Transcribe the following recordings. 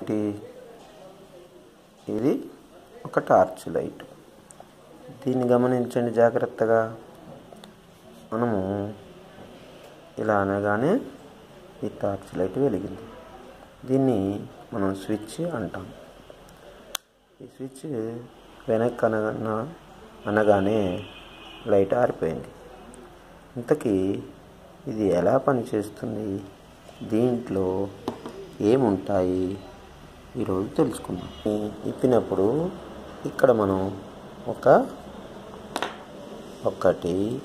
ఏమిటి? ఇది ఒక టార్చ్ లైట్. దీన్ని గమనించండి జాగ్రత్తగా. మనము ఇలా అనగానే ఈ టార్చ్ లైట్ వెలిగింది. దీన్ని మనం స్విచ్ అంటాం. ఈ స్విచ్ వెనక్కి అనగానే లైట్ ఆరిపోయింది. ఇంతకీ ఇది ఎలా పనిచేస్తుంది, దీంట్లో ఏముంటాయి ఈరోజు తెలుసుకుందాం. ఇప్పినప్పుడు ఇక్కడ మనం 1 2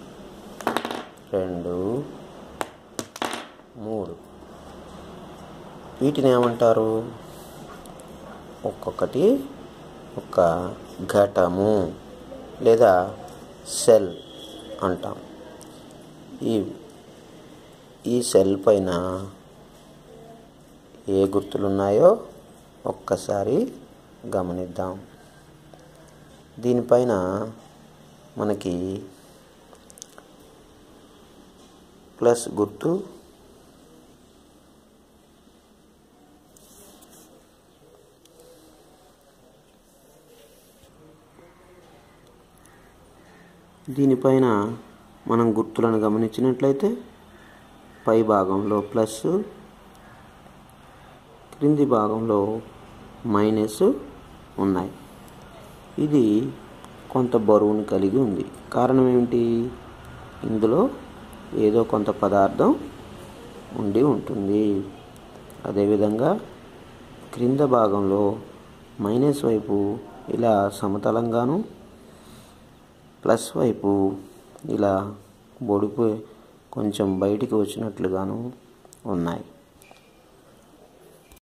3 వీటిని ఏమంటారు? ఒక్కొక్కటి ఒక ఘటము లేదా సెల్ అంటాం. ఈ సెల్ పైన ఏ గుర్తులున్నాయో ఒక్కసారి గమనిద్దాం. దీనిపైన మనకి ప్లస్ గుర్తు, దీనిపైన మనం గుర్తులను గమనించినట్లయితే పై భాగంలో ప్లస్, క్రింది భాగంలో మైనస్ ఉన్నాయి. ఇది కొంత బరువును కలిగి ఉంది. కారణం ఏమిటి? ఇందులో ఏదో కొంత పదార్థం ఉండి ఉంటుంది. అదేవిధంగా క్రింద భాగంలో మైనస్ వైపు ఇలా సమతలంగాను, ప్లస్ వైపు ఇలా బొడిపోయి కొంచెం బయటికి వచ్చినట్లుగాను ఉన్నాయి.